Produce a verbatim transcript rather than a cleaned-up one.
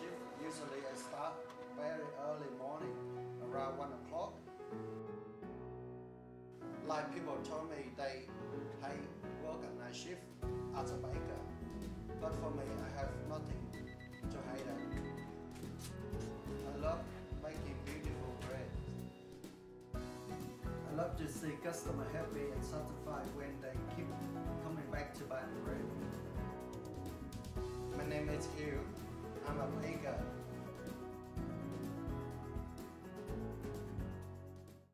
shift. Usually I start very early morning, around one o'clock. Like people told me they hate work at night shift as a baker. But for me, I have nothing to hate at. I love making beautiful bread. I love to see customers happy and satisfied when they keep coming back to buy the bread. My name is Hugh. I'm a baker.